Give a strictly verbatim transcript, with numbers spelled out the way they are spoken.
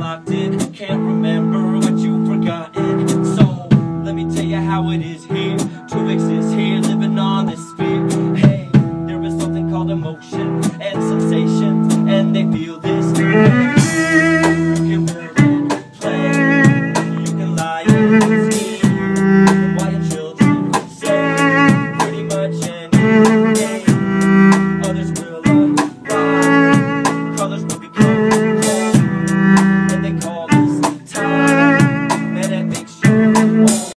locked in. Can't remember what you've forgotten. So let me tell you how it is